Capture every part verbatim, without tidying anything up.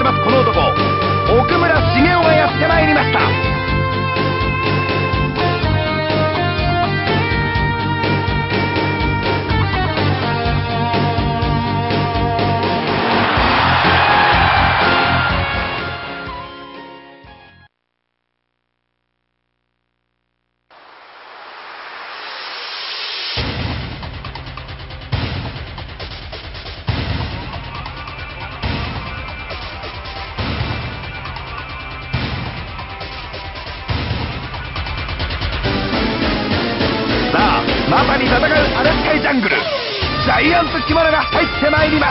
ます。この男、奥村茂雄がやってまいりました。まさに戦うアラスカイジャングル、ジャイアントキマラが入ってまいります。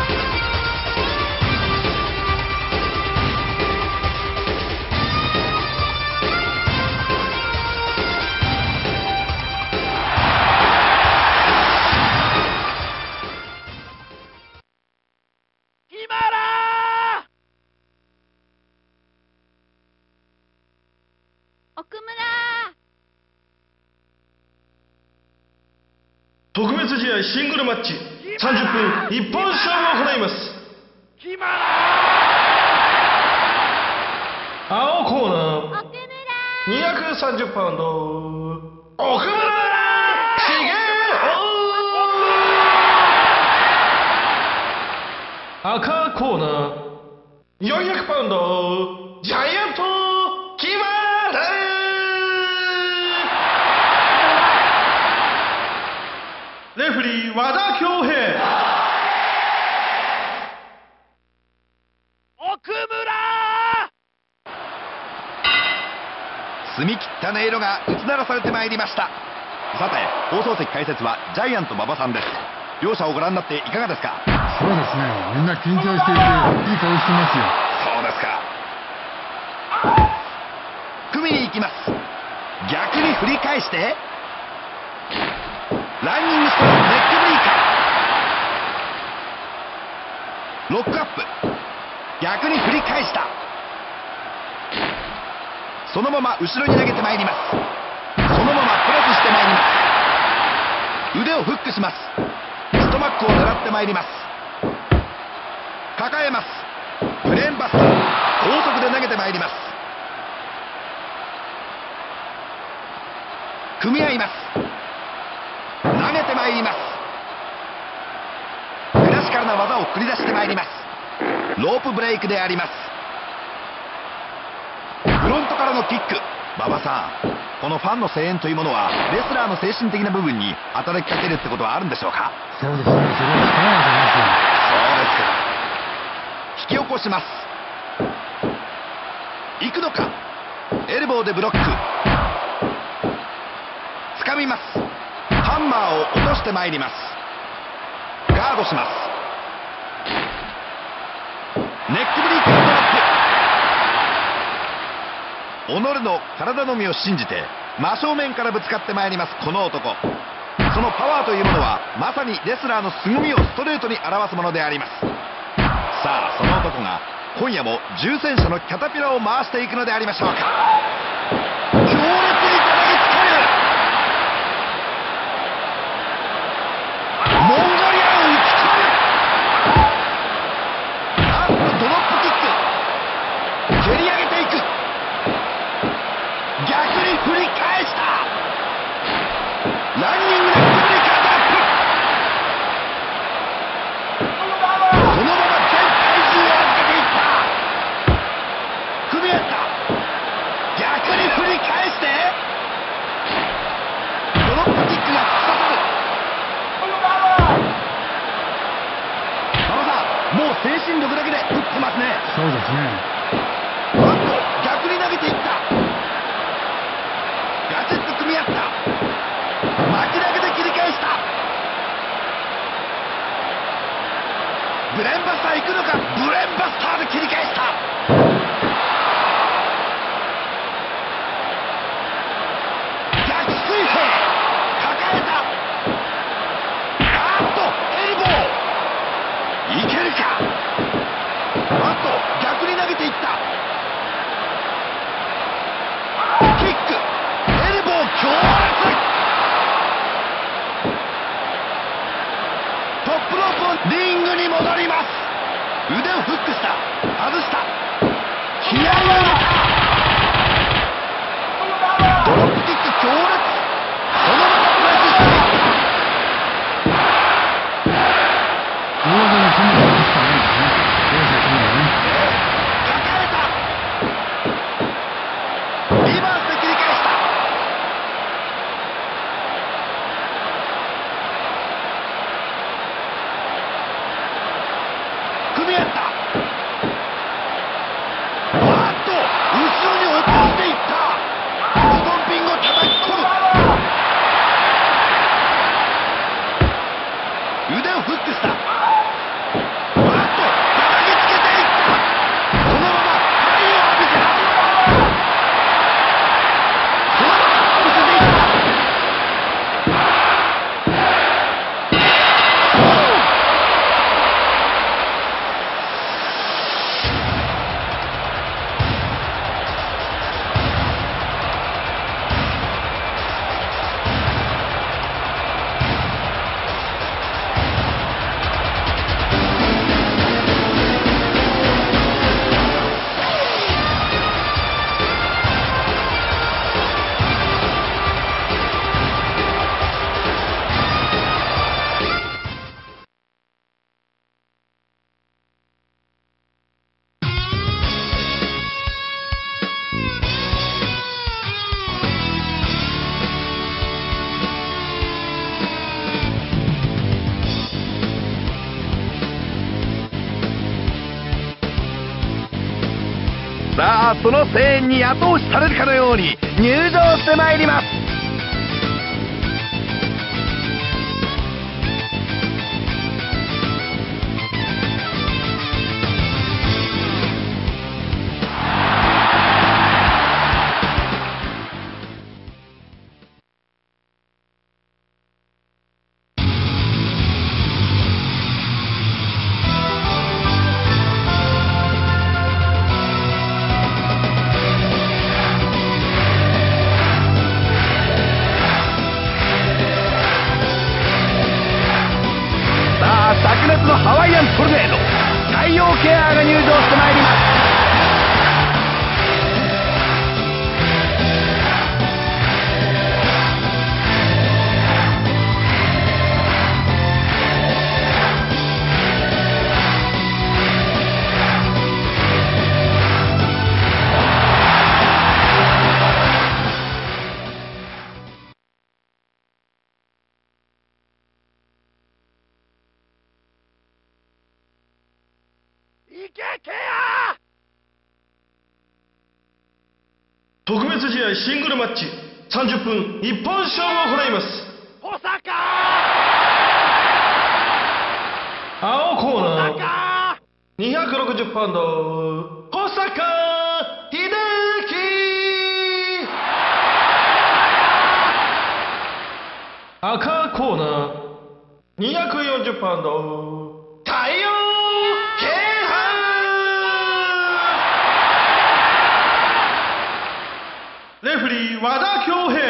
キマラ奥村特別試合シングルマッチさんじゅっぷん一本勝負を行います。 キマラ青コーナー奥村にひゃくさんじゅうパウンド奥村茂雄。赤コーナーよんひゃくパウンドジャイアントキマラ。レフリー和田恭平。 奥村澄み切った音色が打ち鳴らされてまいりました。さて放送席解説はジャイアント馬場さんです。両者をご覧になっていかがですか？ そうですね、みんな緊張していていい顔してますよ。 そうですか。組みに行きます。逆に振り返してランニングストロークネックブリーカー、ロックアップ、逆に振り返した。そのまま後ろに投げてまいります。そのままプレスしてまいります。腕をフックします。ストマックを狙ってまいります。抱えます。ブレーンバスター、高速で投げてまいります。組み合います。投げてまいります。クラシカルな技を繰り出してまいります。ロープブレイクであります。フロントからのキック。馬場さん、このファンの声援というものはレスラーの精神的な部分に働きかけるってことはあるんでしょうか？ そうですね、それは力が出ますよ。 そうですか。引き起こします。行くのか。エルボーでブロック、掴みます。ハンマーを落としてまいります。ガードします。ネックブリークのドロップ。己の体のみを信じて真正面からぶつかってまいります。この男、そのパワーというものはまさにレスラーの凄みをストレートに表すものであります。さあその男が今夜も重戦車のキャタピラを回していくのでありましょうか。強烈に叩きつける。モンゴリアンを打ち込む。あっとドロップキック、蹴り上げていく。逆に振り返した。ランニングネックブリーカードロップ。そのまま全体重を預けていった。組み合った。逆に振り返してドロップキックが突き刺さる。もう精神力だけで打ってますね。 そうですね。 バット逆に投げていった。ガチッと組み合った。巻き投げで切り返した。ブレーンバスター行くのか。ブレーンバスターで切り返した。逆水平抱えた。あーっとエルボーいけるか。バット逆に投げていった。キック、エルボー強烈。トップロープをリングに戻ります。腕をフックした。外した。 はその声援に後押しされるかのように入場してまいります。灼熱のハワイアントルネード、太陽ケアが入場してまいります。いけケア！ 特別試合シングルマッチさんじゅっぷん一本勝負を行います。 保坂！ 青コーナーにひゃくろくじゅうパウンド保坂秀樹。赤コーナーにひゃくよんじゅうパウンド太陽慶範。レフリー和田恭平。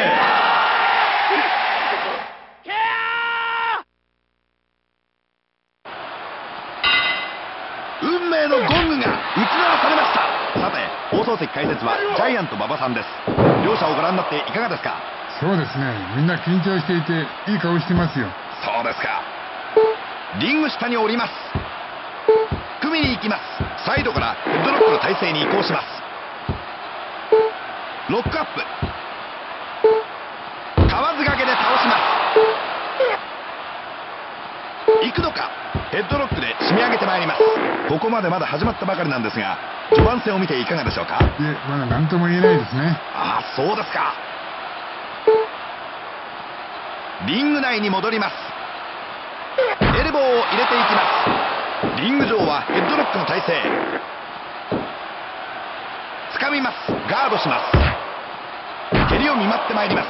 運命のゴングが打ち鳴らされました。さて、放送席解説はジャイアント馬場さんです。両者をご覧になっていかがですか？ そうですね、みんな緊張していていい顔してますよ。 そうですか。リング下に降ります。組みに行きます。サイドからヘッドロックの体勢に移行します。ロックアップ、河津掛けで倒します。行くのか。ヘッドロックで締め上げてまいります。ここまでまだ始まったばかりなんですが、序盤戦を見ていかがでしょうか？ いえ、まだ何とも言えないですね。 ああ、そうですか。リング内に戻ります。エルボーを入れていきます。リング上はヘッドロックの体勢。掴みます。ガードします。蹴りを見舞ってまいります。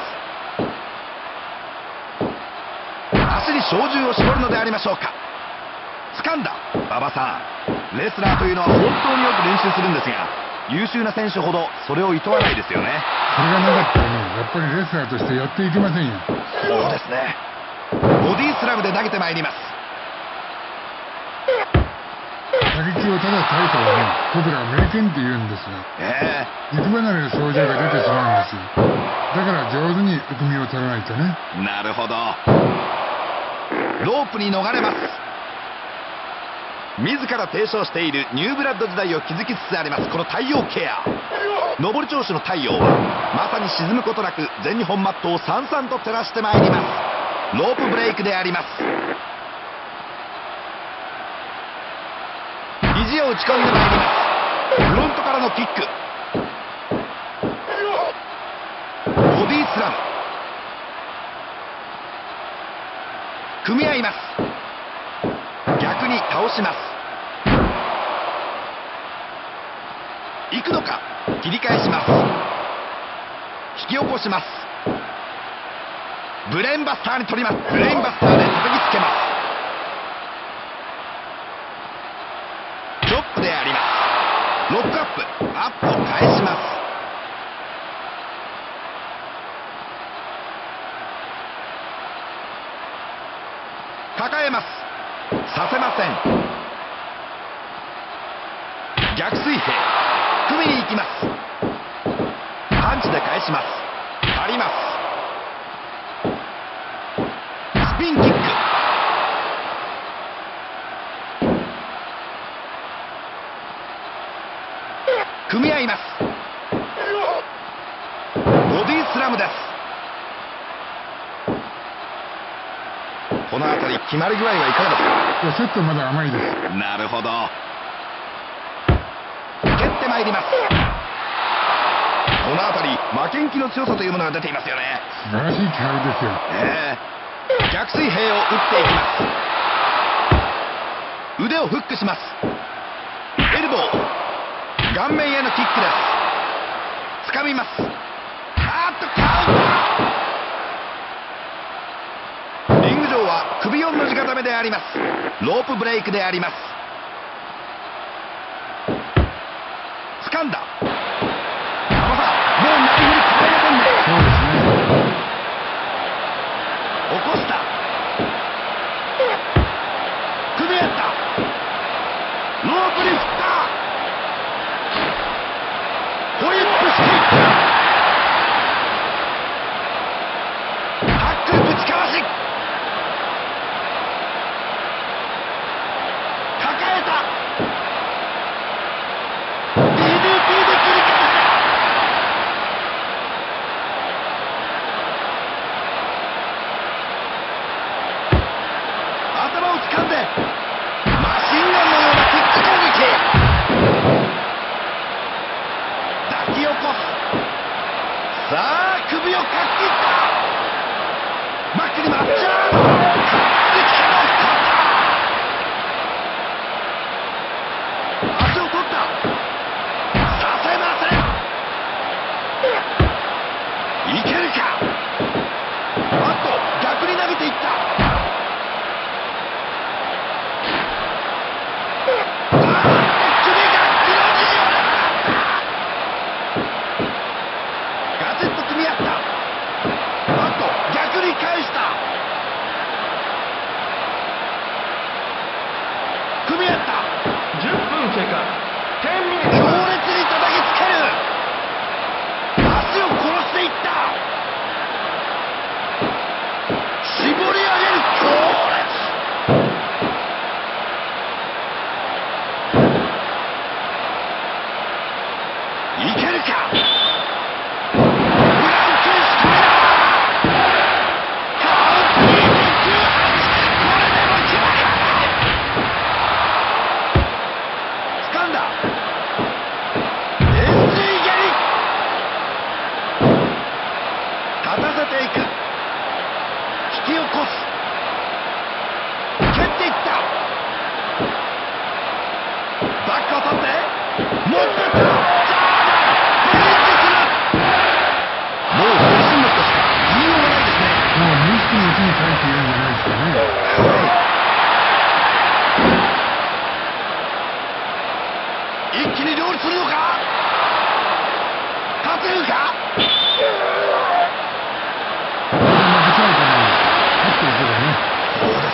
足に照準を絞るのでありましょうか。掴んだ。馬場さん、レスラーというのは本当によく練習するんですが、優秀な選手ほどそれを厭わないですよね。 それがなかったらね、やっぱりレスラーとしてやっていけませんよ。 そうですね。ボディスラムで投げてまいります。 打撃をただ耐えたらね、僕らは名剣って言うんですが、 ええ肉離れの症状が出てしまうんですよ。だから上手に含みを取らないとね。 なるほど。ロープに逃れます。自ら提唱しているニューブラッド時代を築きつつあります、この太陽ケア。上り調子の太陽はまさに沈むことなく全日本マットをさんさんと照らしてまいります。ロープブレイクであります。肘を打ち込んでまいります。フロントからのキック、ボディスラム、組み合います。逆に倒します。行くのか。切り返します。引き起こします。ブレーンバスターに取ります。ブレーンバスターで叩きつけます。チョップであります。ロックアップ、アップを返します。抱えます。させません。逆水平、組みに行きます。パンチで返します。あります。スピンキック、組み合います。ボディスラムです。この辺り決まり具合はいかがですか？ ちょっとまだ甘いです。 なるほど。蹴ってまいります。 この辺り負けん気の強さというものが出ていますよね。 素晴らしい気配ですよ。 ええ、逆水平を打っていきます。腕をフックします。エルボー、顔面へのキックです。掴みます。あーっとカウンター。リング上は首四の字固めであります。ロープブレイクであります。掴んだ。馬場さん、もうナイフに変えませんね。 そうですね。 起こした。組み合った。ロープに振った。ホイップしていった。タックルぶちかわし。抱えた。 ディーディーティー で切り返した。頭を掴んでマシンガンのようなキック攻撃。抱き起こす。さあ首をかっ切った。バックにマッチャード。肩口から足を取った。させません。いけるか。あっと逆に投げていった。返した。組み合った。 じゅっぷん経過。じゅうミニッツ。 強烈に叩きつける。足を殺していった。絞り上げる。強烈。いけるか。一気に料理するのか。勝てるか。そうですね。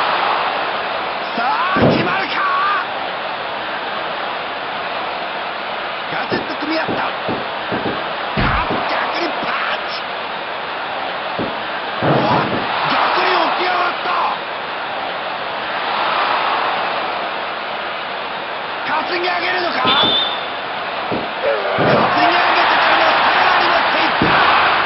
さあ決まるか。ガチッと組み合った。あ逆にパンチ。逆に起き上がった。担ぎ上げるのか。担ぎ上げてからのさらに持っていった。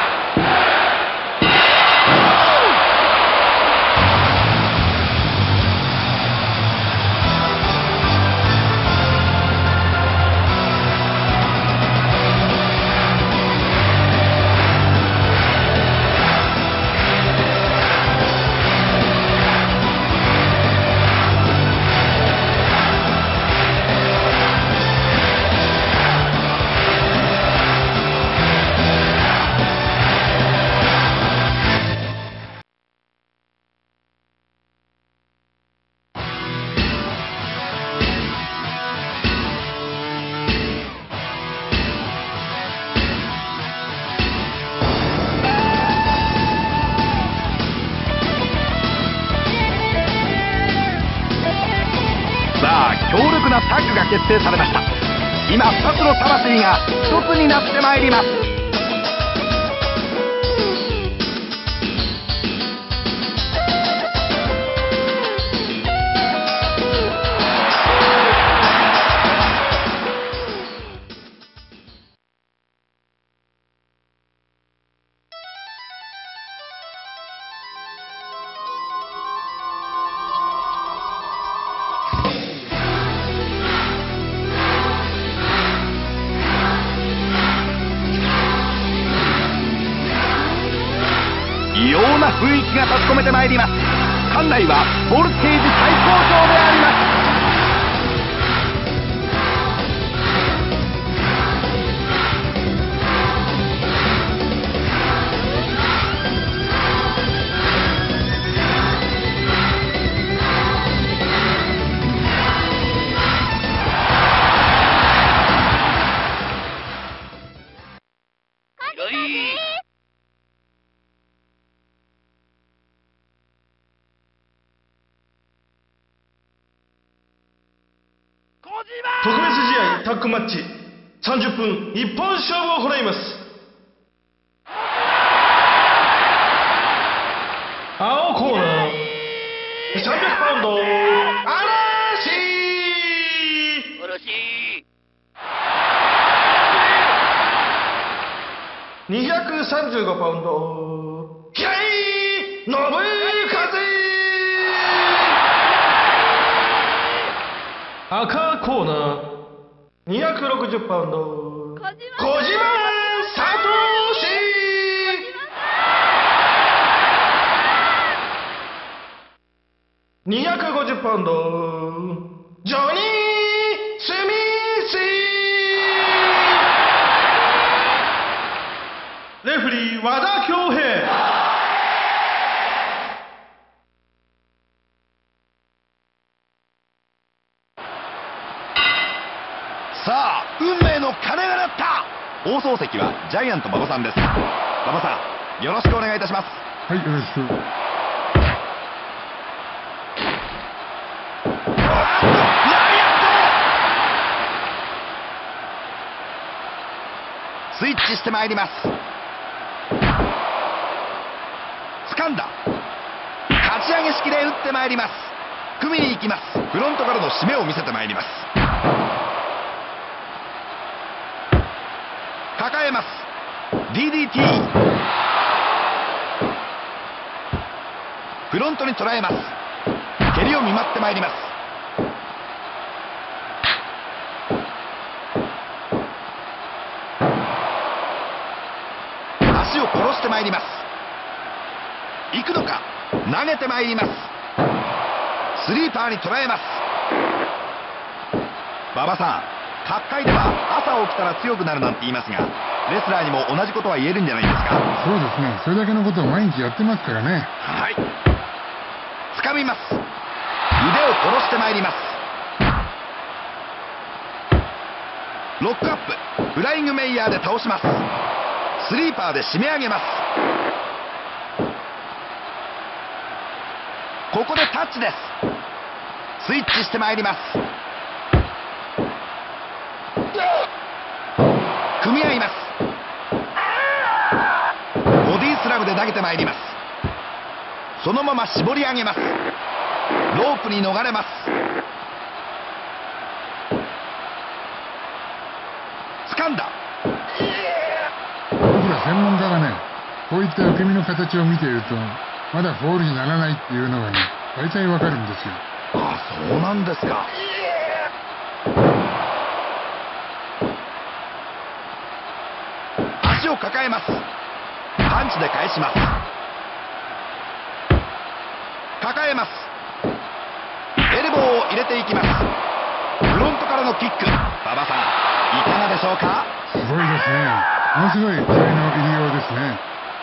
強力なタッグが決定されました。今ふたつの魂がひとつになってまいります。 込めてまいります。館内はボルテージ最高潮であります。 特別試合タッグマッチさんじゅっぷん一本勝負を行います。青コーナーさんびゃくパウンド嵐にひゃくさんじゅうごパウンド平井信和。赤コーナーにひゃくろくじゅうパウンド小島聡。にひゃくごじゅうパウンドジョニー・スミス。レフリー和田恭平。 さあ運命の鐘が鳴った。放送席はジャイアント馬場さんです。馬場さんよろしくお願いいたします。 はい、よろしく。 スイッチしてまいります。掴んだ。かち上げ式で打ってまいります。組みに行きます。フロントからの締めを見せてまいります。抱えます。 ディーディーティー。 フロントに捉えます。蹴りを見舞ってまいります。足を殺してまいります。行くのか。投げてまいります。スリーパーに捉えます。馬場さん、角界では朝起きたら強くなるなんて言いますが、レスラーにも同じことは言えるんじゃないですか。 そうですね、それだけのことを毎日やってますからね。 はい、掴みます。腕を殺してまいります。ロックアップ、フライングメイヤーで倒します。スリーパーで締め上げます。ここでタッチです。スイッチしてまいります。組み合います。ボディスラムで投げてまいります。そのまま絞り上げます。ロープに逃れます。掴んだ。 僕ら専門家がね、こういった受け身の形を見ているとまだフォールにならないっていうのがね、大体わかるんですよ。 あ、そうなんですか。足を抱えます。パンチで返します。抱えます。エルボーを入れていきます。フロントからのキック。馬場さんいかがでしょうか。 すごいですね。ものすごい気合の入りようですね。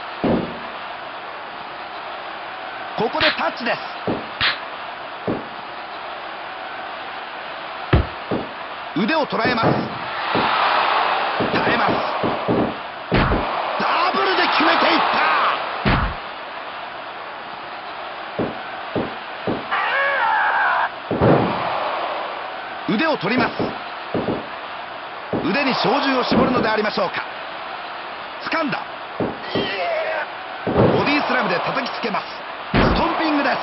ここでタッチです。腕を捉えます。耐えます。ダブルで決めていった。腕を取ります。腕に照準を絞るのでありましょうか。掴んだ。ボディスラムで叩きつけます。ストンピングです。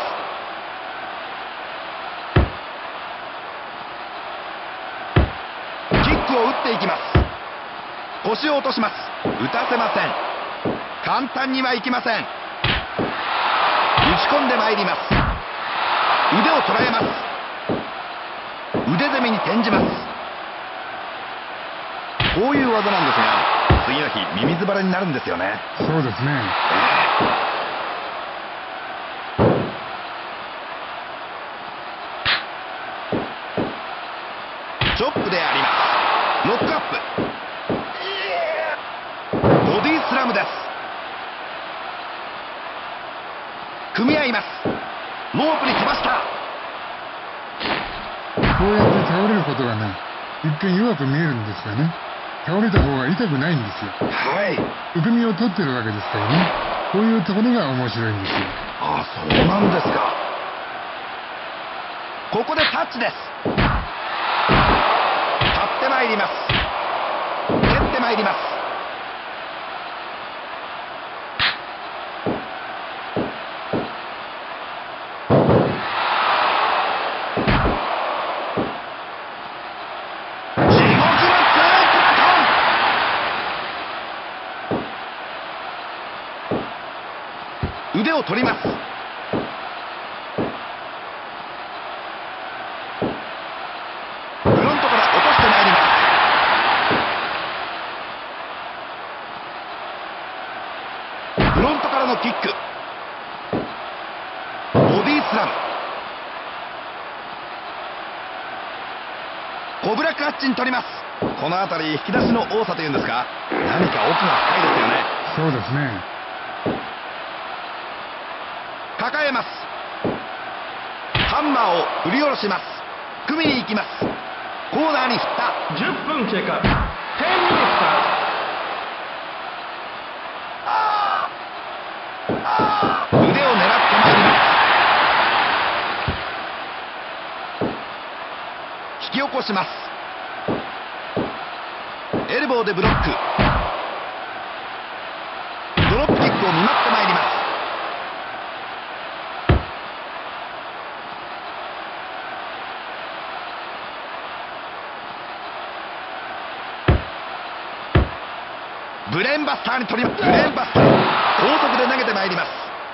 キックを打っていきます。腰を落とします。打たせません。簡単にはいきません。打ち込んでまいります。腕を捉えます。腕攻めに転じます。こういう技なんですが、次の日ミミズバレになるんですよね。 そうですね。 チョップであります。ロックアップ、ボディスラムです。組み合います。ロープに飛ばした。 こうやって倒れることがね、一見弱く見えるんですがね、倒れた方が痛くないんですよ。 はい。 含みを取ってるわけですからね、こういうところが面白いんですよ。 ああ、そうなんですか。ここでタッチです。立ってまいります。蹴ってまいります。腕を取ります。フロントから落としてまいります。フロントからのキック、ボディスラム、コブラクラッチに取ります。この辺り引き出しの多さというんですか、何か奥が深いですよね。 そうですね。 抱えます。ハンマーを振り下ろします。組みに行きます。コーナーに振った。 じゅっぷん経過。じゅうにミニッ腕を狙ってまいります。引き起こします。エルボーでブロック。ドロップキックを見舞ってまいります。ブレーンバスターに取りブレーンバスター、高速で投げてまいります。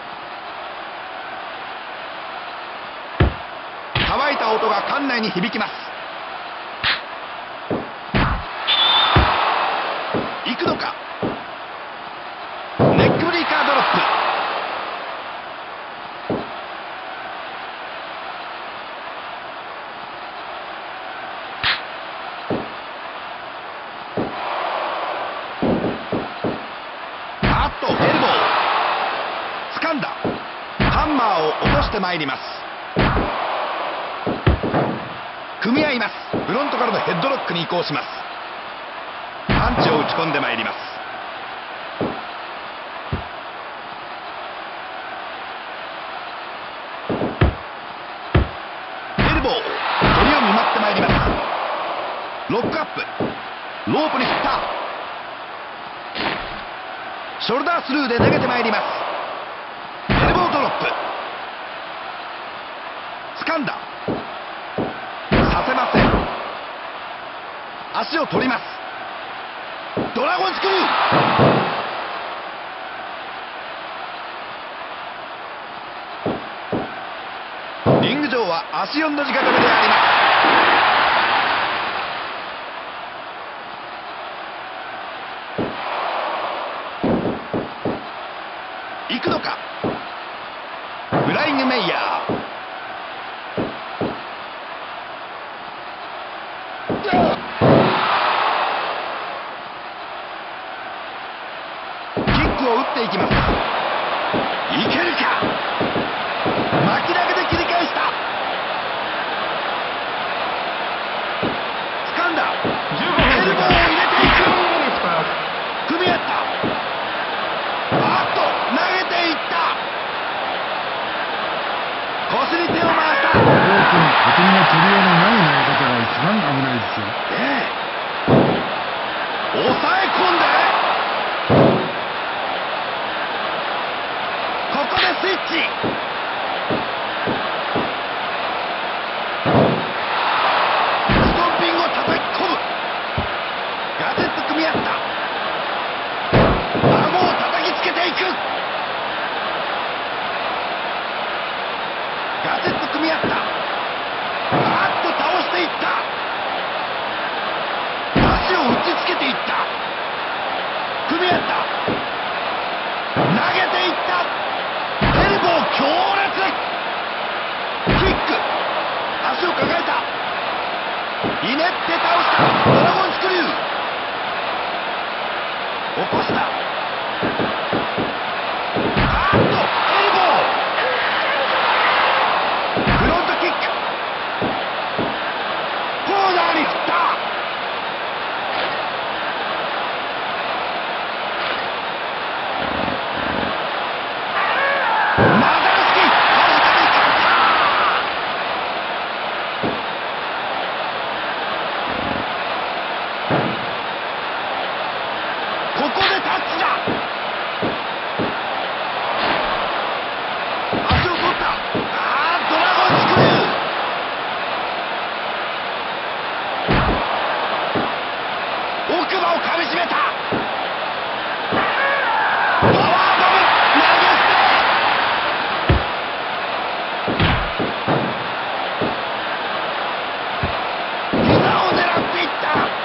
乾いた音が館内に響きます。行くのか。ネックブリーカードロップ。掴んだ。ハンマーを落としてまいります。組み合います。フロントからのヘッドロックに移行します。パンチを打ち込んでまいります。エルボー、鳥を見舞ってまいります。ロックアップ、ロープに振った。ショルダースルーで投げてまいります。エルボードロップ、掴んだ。させません。足を取ります。ドラゴンスクリュー。リング上は足よんの字固めであります。行くのか。フライングメイヤー。キックを打っていきます。いけるか。巻き投げで切り返した。掴んだ。 じゅうごふんエルボーを入れていく。組み合った。あっと投げていった。腰に手を回した。 ロープにとても取りようのない投げ方が一番危ないですよ。 ええ、抑え込んで、ここでスイッチ。ストンピングを叩き込む。ガチッと組み合った。顎を叩きつけていく。ガチッと組み合った。あっと倒していった。足を打ちつけていった。組み合った。投げていった。エルボー強ドラゴンスクリュー起こした。あーっとエルボーフロントキックコーナーに振った。マザルスキわずかに勝った。ここでタッチだ。足を取った。あードラゴンスクリュー奥歯をかみしめた。パワーボム投げ捨て膝を狙っていった。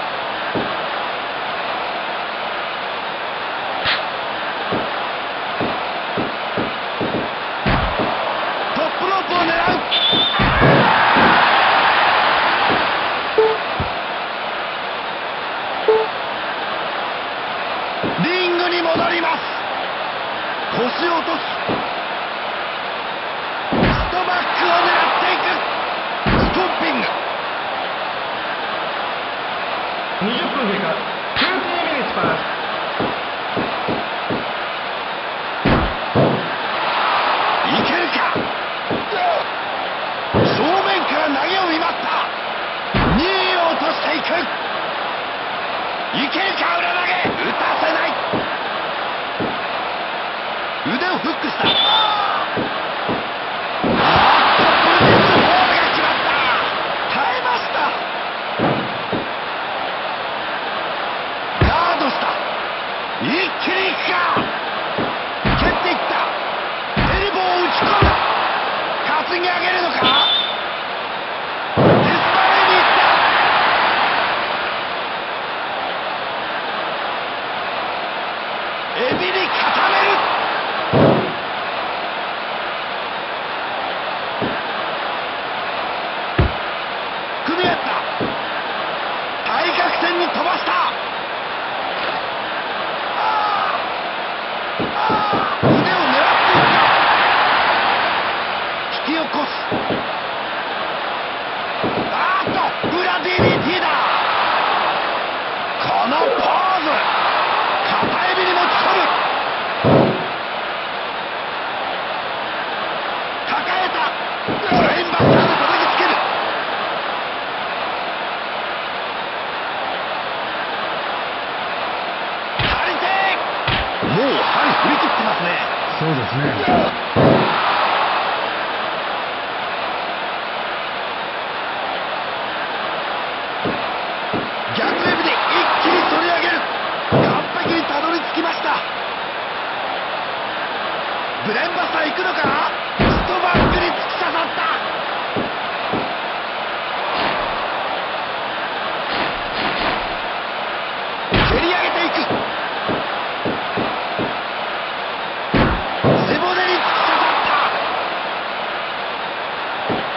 トップロープを狙う。リングに戻ります。腰を落とす。ストバックを狙っていく。ストンピング。 にじゅっぷん経過。じゅうにミニッツパス。 いけるか。正面から投げを見舞った。にいを落としていく。いけるか裏投げ。打たせない。腕をフックした。あーっとブルティスホールが決まった。耐えました。ガードした。一気にいくか。蹴っていった。エルボーを打ち込む。担ぎ上げるのか。デスパレーにいった。エビに固める。組み合った。対角線に飛ばした。あーあー腕を狙っていった。引き起こす。あーっと裏 ディーディーティー だ。このポーズ。片エビに持ち込む。抱えた。ブレインバスターで叩きつける。張り手。もう針振り切ってますね。 そうですね。 逆エビで一気に取り上げる。完璧にたどり着きました。ブレンバスター行くのか。ストバックに突き刺さった。蹴り上げていく。背骨に突き刺さった。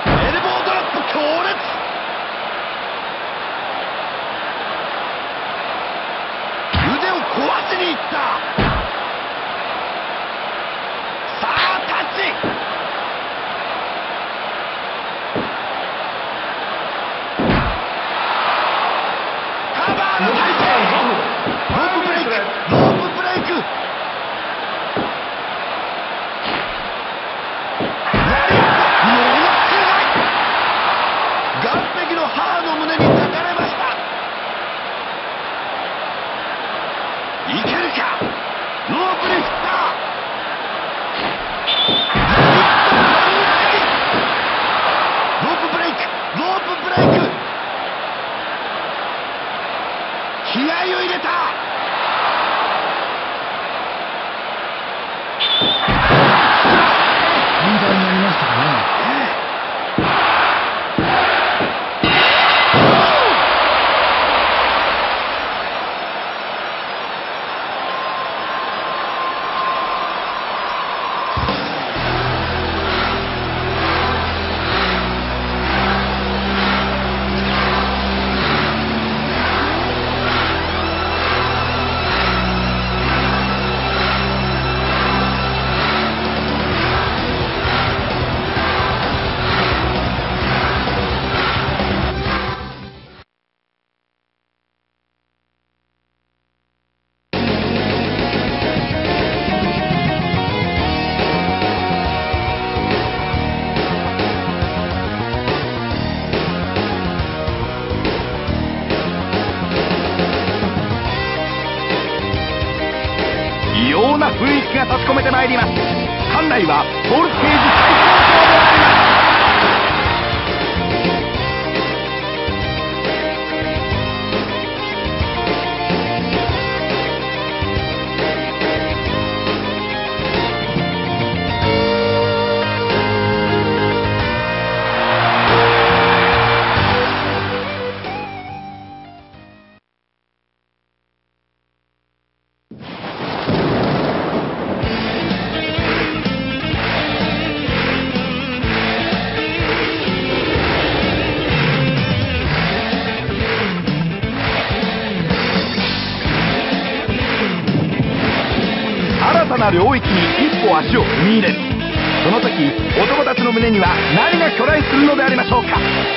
エルボードロップ強烈。腕を壊しにいった。さあタッチ。 まいります。館内はボルテージ最高潮であります。新たな領域に一歩足を踏み入れる。その時男たちの胸には何が巨来するのでありましょうか。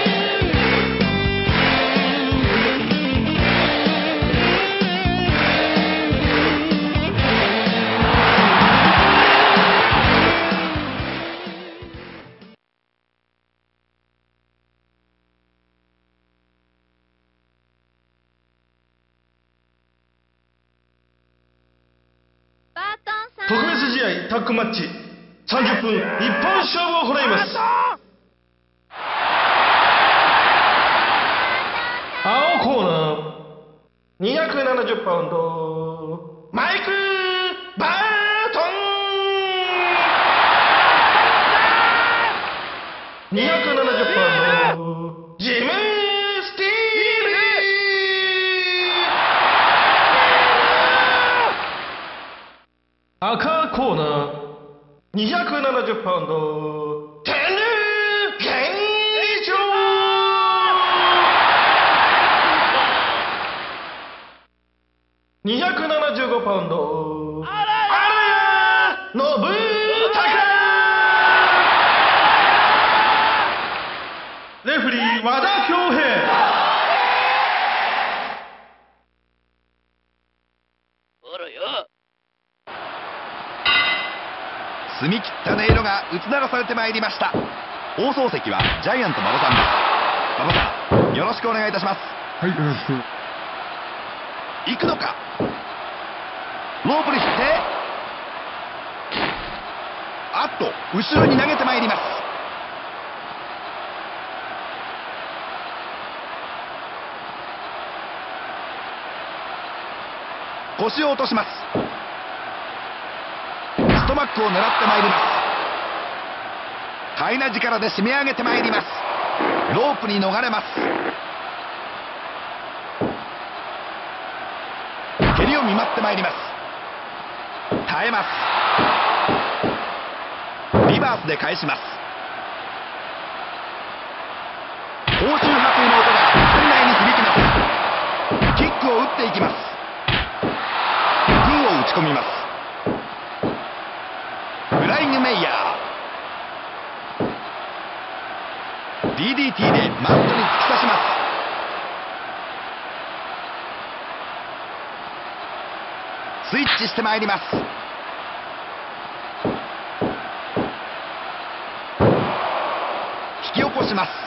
特別試合タッグマッチさんじゅっぷん一本勝負を行います。青コーナーにひゃくななじゅっパウンドマイク・バートン、にひゃくななじゅっパウンドジム・スティール、赤コーナーにひゃくななじゅっパウンドテル・ゲンリチョー、にひゃくななじゅうごパウンド荒谷信孝、レフリー和田恭平。 澄み切った音色が打ち鳴らされてまいりました。放送席はジャイアント馬場さんです。馬場さん、よろしくお願いいたします。 はい、よろしく。 行くのか。ロープに振って、あっと後ろに投げてまいります。腰を落とします。ストマックを狙ってまいります。ハイな力で締め上げてまいります。ロープに逃れます。蹴りを見舞ってまいります。耐えます。リバースで返します。高周波数の音が館内に響きます。キックを打っていきます。グーを打ち込みます。フライングメイヤー ディーディーティー でマットに突き刺します。スイッチしてまいります。引き起こします。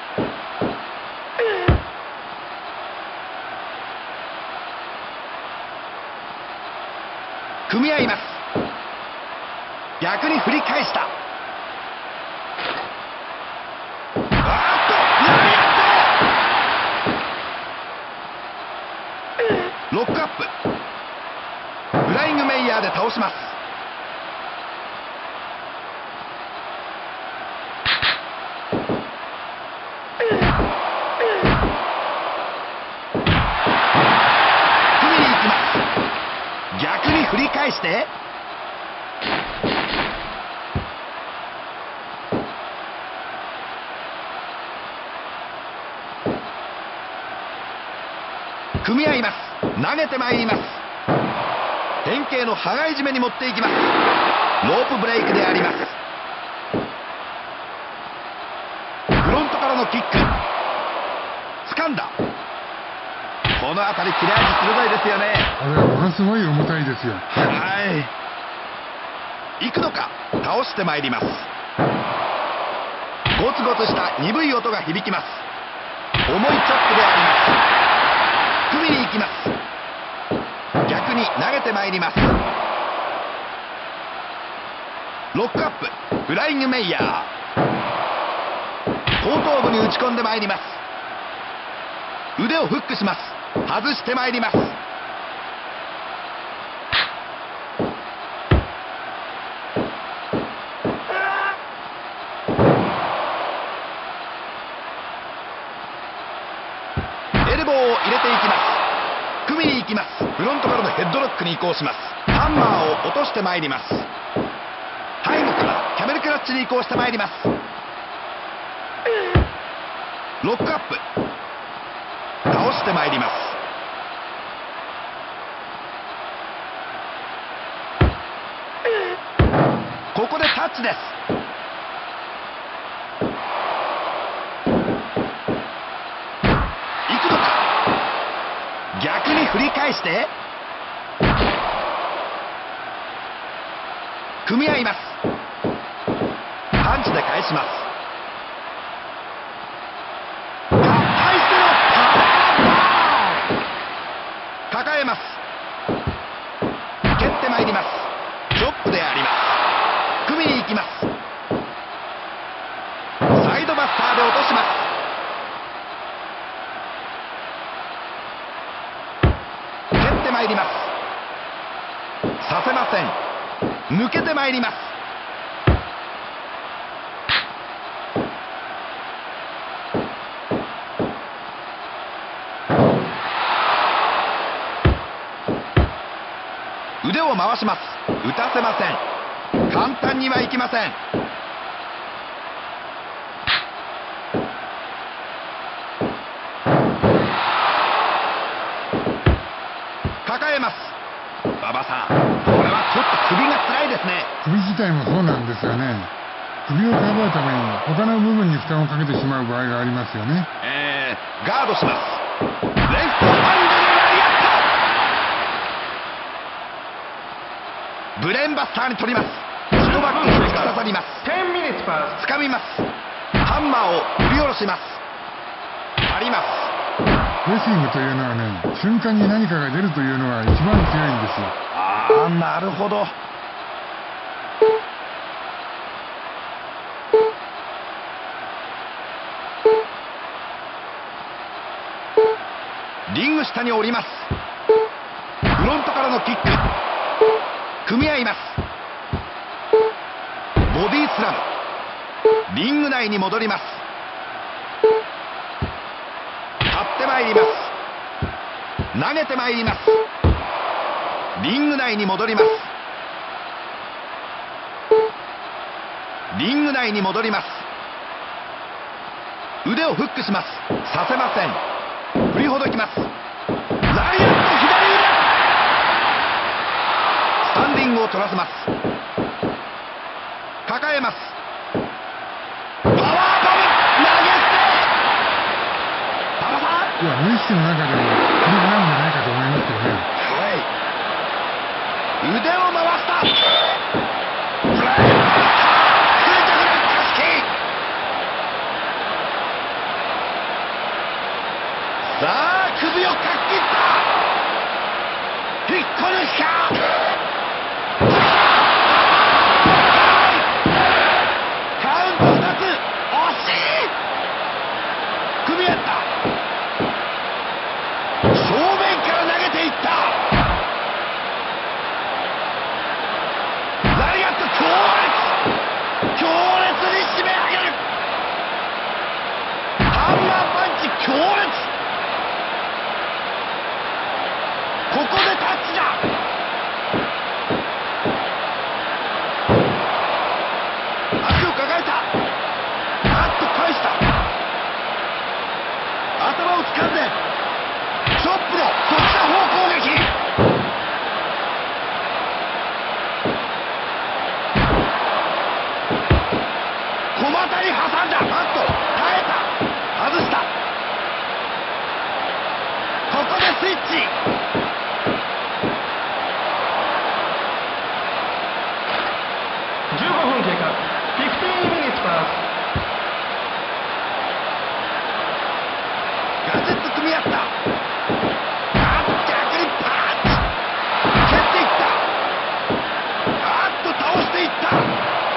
組み合います。逆に振り返した。あーっとラリアットロックアップ。フライングメイヤーで倒します。組みに行きます。逆に振り返して組み合います。投げてまいります。典型の羽交い締めに持っていきます。ロープブレイクであります。フロントからのキック掴んだ。この辺り切れ味鋭いですよね。 あれはものすごい重たいですよ。 はい、行くのか。倒してまいります。ゴツゴツした鈍い音が響きます。重いチョップであります。組みに行きます。逆に投げてまいります。 ロックアップフライングメイヤー、後頭部に打ち込んでまいります。腕をフックします。外してまいります。エルボーを入れていきます。組みに行きます。フロントからのヘッドロックに移行します。ハンマーを落としてまいります。背後からキャメルクラッチに移行してまいります。ロックアップ倒してまいります。ここでタッチです。行くのか、逆に振り返して組み合います。パンチで返します。合体してのパワーボーン、抱えます。蹴ってまいります。チョップであります。組みに行きます。サイドバスターで落とします。蹴ってまいります。させません。抜けてまいります。腕を回します。打たせません。簡単にはいきません。抱えます。馬場さん、これはちょっと首が辛いですね。 首自体もそうなんですよね。首をかばうために他の部分に負担をかけてしまう場合がありますよね。 えー、ガードします。レフトハンドでラリアット、ブレーンバスターに取ります。一バックに突き刺さります。掴みます。ハンマーを振り下ろします。あります。 レスリングというのはね、瞬間に何かが出るというのが一番強いんですよ。 ああ、なるほど。リング下に降ります。フロントからのキック、組み合います。ボディスラム、リング内に戻ります。立ってまいります。投げてまいります。リング内に戻ります。リング内に戻ります。腕をフックします。させません。振りほどきます。ラリアット左腕、スタンディングを取らせます。抱えます。パワーボム投げ捨て、馬場さん、 いや、無意識の中でもこれなんじゃないかと思いますけどね。 はい、腕を回した。ブレーンバスター、空中落下式。さあ、首をかっ切った。引っこ抜きか。カウントふたつ、惜しい。組み合った。正面から投げていった。ラリアット強烈、強烈に締め上げる。ハンマーパンチ強烈。ここでタッチだ。足を抱えた。あっと返した。頭を掴んでチョップのそちら方攻撃。小股に挟んだ。あっと耐えた。外した。ここでスイッチ。 じゅうごふん経過。じゅうごミニッツパス。 ガチッと組み合った。あっと逆にパンチ。蹴っていった。あっと倒していった。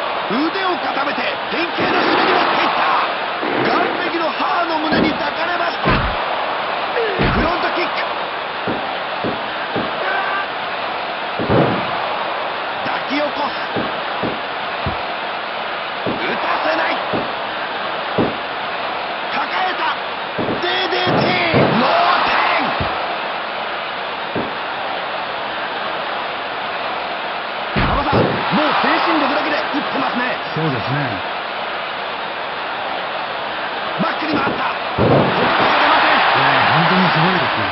本当にすごいですね。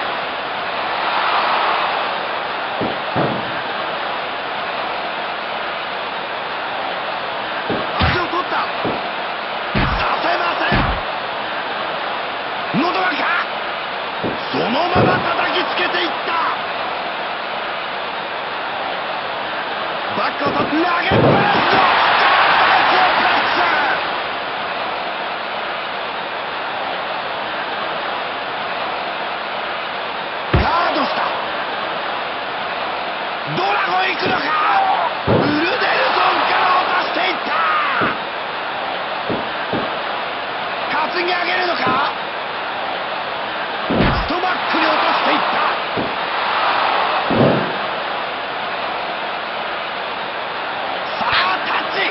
足を取った。させません。のど輪か。そのまま叩きつけていった。バックを取って投げっぱなしのスーパースープレックス。ガードした。ドラゴン行くのか。ウルデルソンから落としていった。担ぎ上げるのか。ストバックに落としていった。さあタッチ。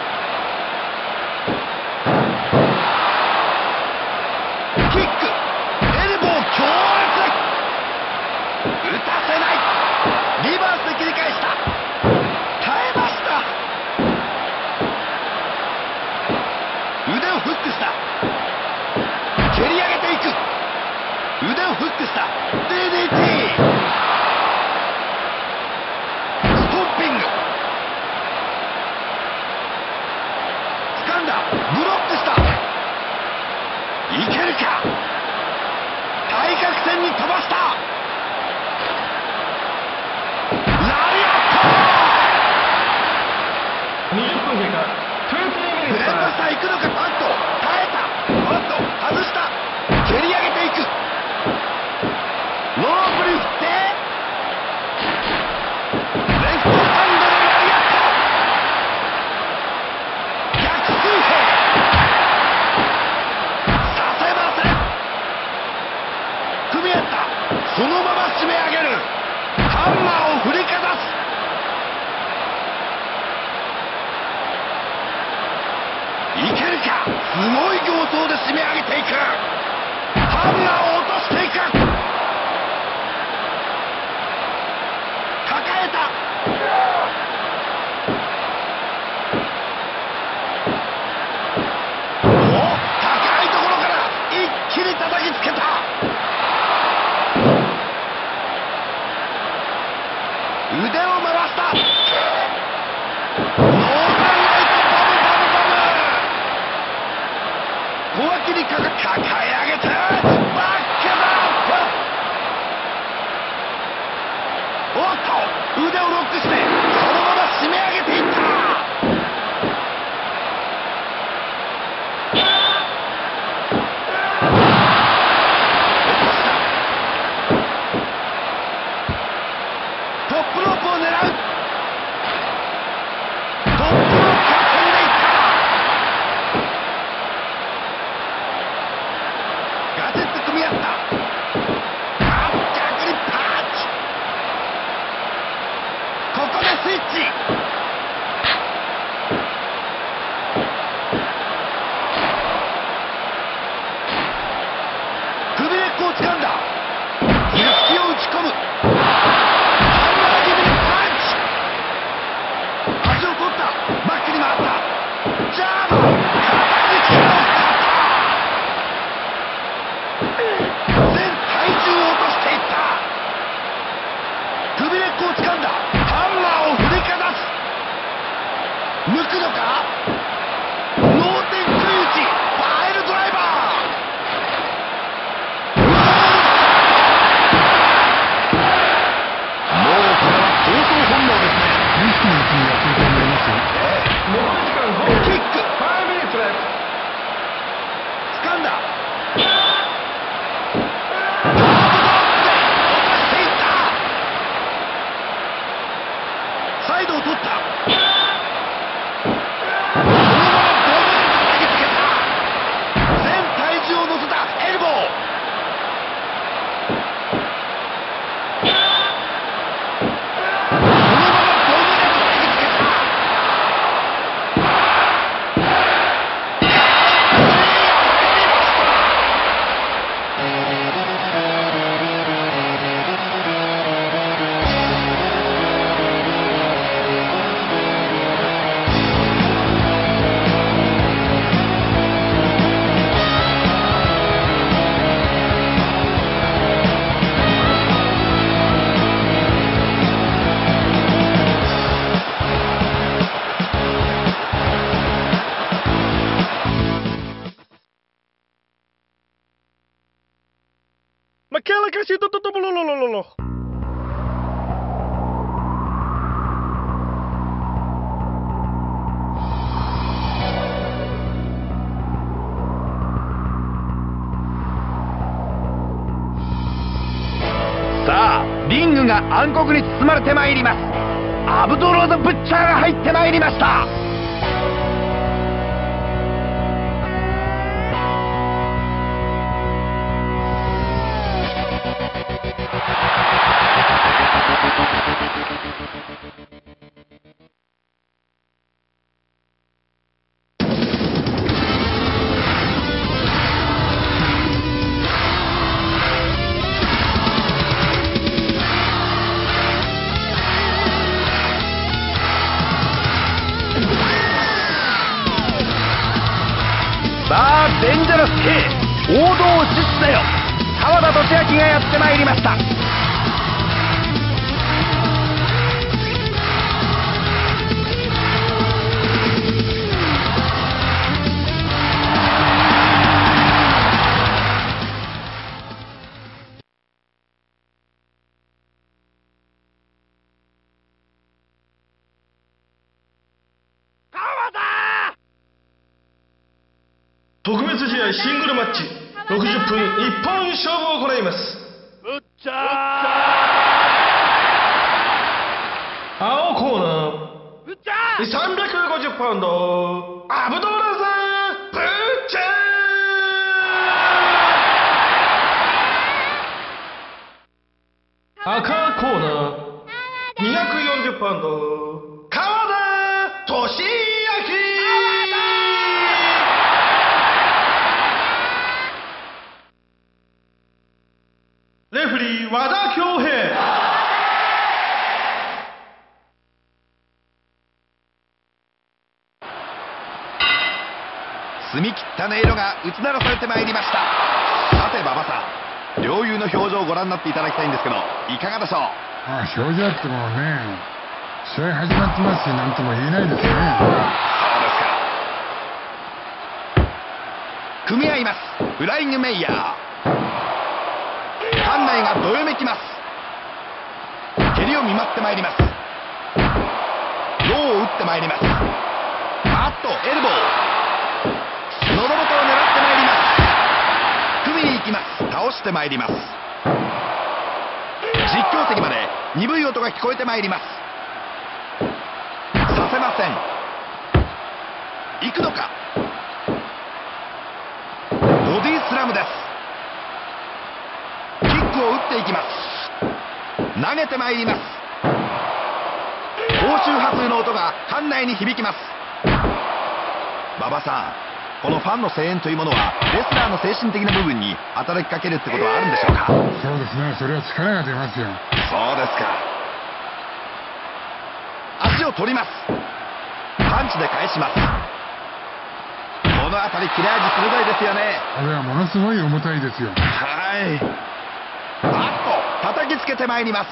キック、エルボー強烈。打たせない。リバースで切り返した。耐えました。腕をフックした。蹴り上げていく。腕をフックした。 ディーディーティー。 ストッピング。掴んだ。ブロックした。いけるか。対角線に飛ばした。ラリアッにじゅっぷん経過。にじゅうミニッツト。ブレンドスター行くのか。バット耐えた。バット外した。蹴り上げていく。ロープに振ってレフトスタンドでやり合った。逆水平。させません。組み合った。そのまま締め上げる。ハンマーを振りかざす。いけるか。すごい形相で締め上げていく。ハンマーを落としていく。抱えた。お、高いところから一気に叩きつけた。腕を回した。ノーサンライト。バムバムバム。小脇にかか抱え上げてバックバック。おっと腕をロックしてそのまま締め上げていった。トップロープを狙う。トップロープが飛んでいった。ガチッと組み合った。あっ逆にパンチ。ここでスイッチ。首根っこを掴んだ。突きを打ち込む。ハンマー気味にパンチ。足を取った。バックに回った。ジャーマン。肩口を全体重を落としていった。首根っこを掴んだ。ハンマーを振りかざす。抜くのか。脳天食い打ち。パイルドライバー。もうこれは闘争本能ですね。 無意識のうちにやってると思いますよ。 残り時間ご。 キック。 ごミニッツです。 難しいとととぼろろろろろ。 さあ、リングが暗黒に包まれてまいります。アブドローザ・ブッチャーが入ってまいりました。さあ、デンジャラス K 王道を疾走だよ。川田俊明がやってまいりました。 特別試合シングルマッチろくじゅっぷん一本勝負を行います。 ブッチャー青コーナブッチャーさんびゃくごじゅうパウンドアブドラザー・ブッチャー。赤コーナーにひゃくよんじゅうパウンド川田俊明。レフリー和田恭平。 澄み切った音色が打ち鳴らされてまいりました。さて馬場さん、両雄の表情をご覧になっていただきたいんですけど、いかがでしょう。 まあ表情ってもうね、試合始まってますし、なんとも言えないですね。 そうですか。組み合います。フライングメイヤー。館内がどよめきます。蹴りを見舞ってまいります。ローを打ってまいります。あっとエルボー、喉元を狙ってまいります。組みに行きます。倒してまいります。実況席まで鈍い音が聞こえてまいります。させません。行くのか。ボディスラムです。を打っていきます。投げてまいります。高周波数の音が館内に響きます。馬場さん、このファンの声援というものはレスラーの精神的な部分に働きかけるってことはあるんでしょうか。 そうですね、それは力が出ますよ。 そうですか。足を取ります。パンチで返します。この辺り切れ味鋭いですよね。 これはものすごい重たいですよ。 はい。あっと叩きつけてまいります。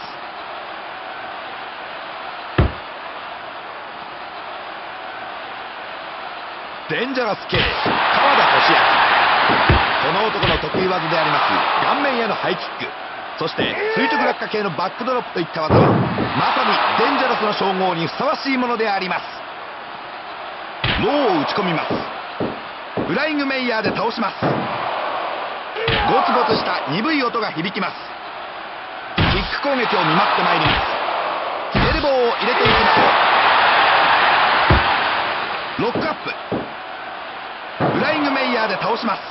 デンジャラス系川田俊明。この男の得意技であります顔面へのハイキック、そして垂直落下系のバックドロップといった技はまさにデンジャラスの称号にふさわしいものであります。ローを打ち込みます。フライングメイヤーで倒します。ゴツゴツした鈍い音が響きます。キック攻撃を見舞ってまいります。エルボーを入れていきます。ロックアップ、フライングメイヤーで倒します。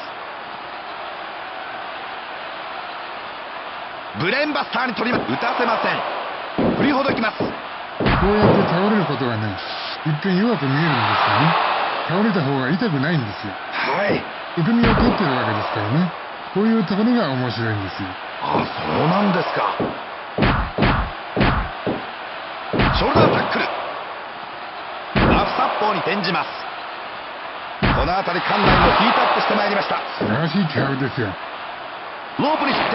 ブレーンバスターに取ります。打たせません。振りほどきます。 こうやって倒れることがね、一見弱く見えるんですよね。倒れた方が痛くないんですよ。 はい。 含みを取ってるわけですからね。こういうところが面白いんですよ。 あ、そうなんですか。ショルダータックル、ラフサッポーに転じます。この辺り館内もヒートアップしてまいりました。 素晴らしい気迫ですよ。 ロープに振って、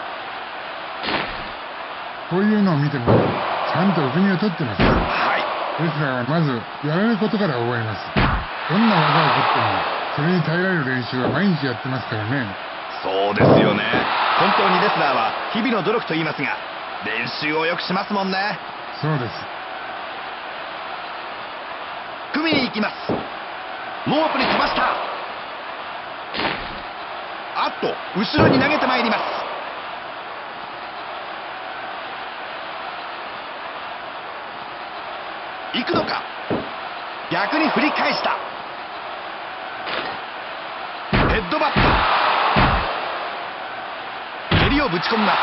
こういうのを見てもちゃんと含みを取ってます。 はい。 レスラーはまずやられることから覚えます。どんな技を振ってもそれに耐えられる練習は毎日やってますからね。 そうですよね。本当にレスラーは日々の努力と言いますが、練習をよくしますもんね。 そうです。 組みに行きます。ロープに飛ばした。あっと後ろに投げてまいります。行くのか。逆に振り返した。ヘッドバット。蹴りをぶち込みます。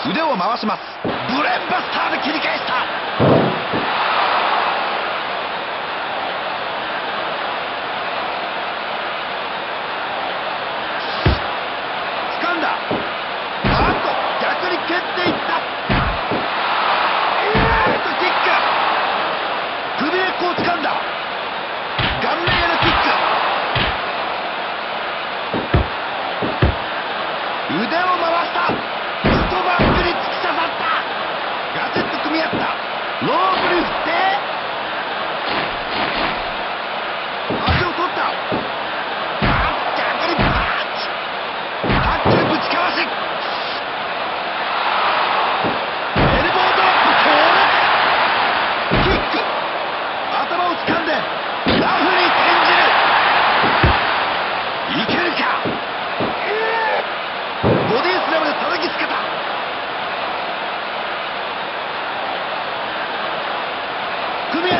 腕を回します。ブレンバスターで切り返した。掴んだ。あっと逆に蹴っていった。えーっとキック。首根っこを掴んだ。顔面へのキック。腕を回した。ストバックに突き刺さった。ガチッと組み合った。ロープに振って足を取った。あ逆にパンチ。タックルぶちかわし。エルボードロップ強烈。キック。頭を掴んでラフに転じる。いけるか。ボディスラムで叩きつけた。組み合った。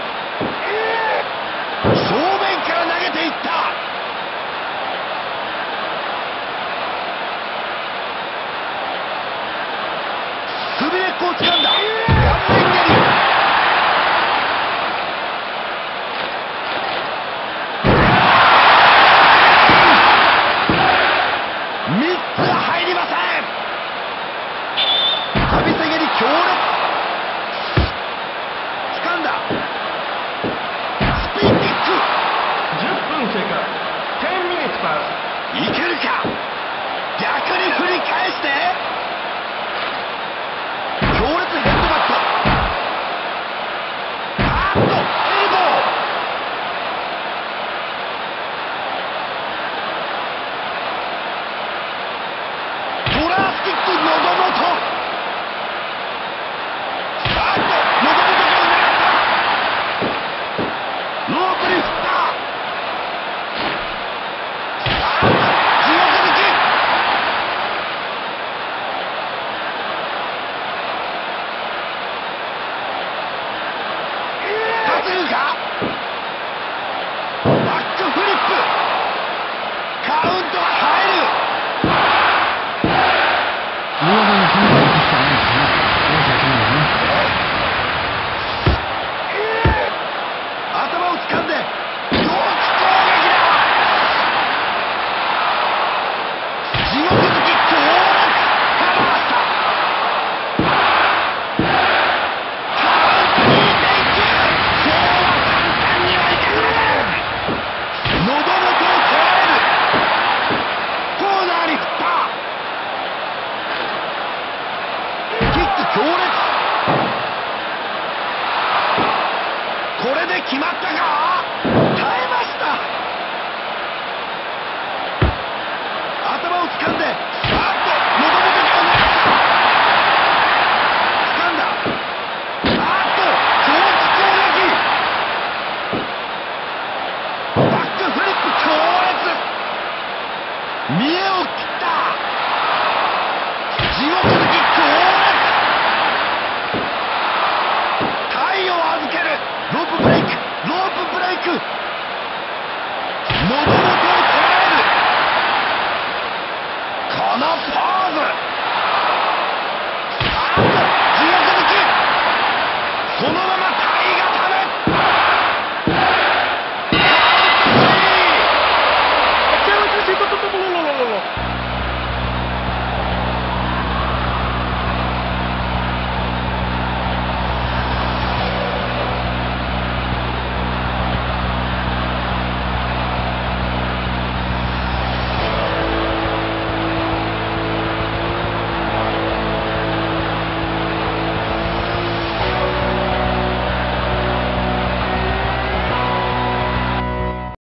正面から投げていった。首根っこを掴んだ。顔面蹴り。みっつ入りません。かびせ蹴り強烈。掴んだ。スピンキック。 じゅっぷん経過。じゅうミニッツパス。 いけるか。逆に振り返して